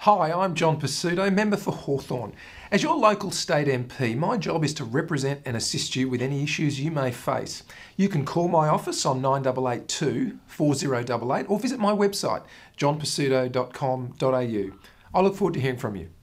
Hi, I'm John Pesutto, member for Hawthorn. As your local state MP, my job is to represent and assist you with any issues you may face. You can call my office on 9882 4088 or visit my website johnpesutto.com.au. I look forward to hearing from you.